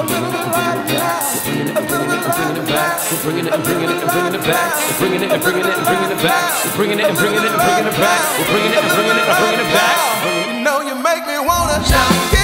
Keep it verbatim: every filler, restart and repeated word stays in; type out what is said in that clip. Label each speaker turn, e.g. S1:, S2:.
S1: bringing it and bringing it and bringing it back. We're bringing it and bringing it and bringing it back. We're bringing it and bringing it and bringing it back. We're bringing it and bringing it and bringing it back.
S2: You know you make me wanna shout.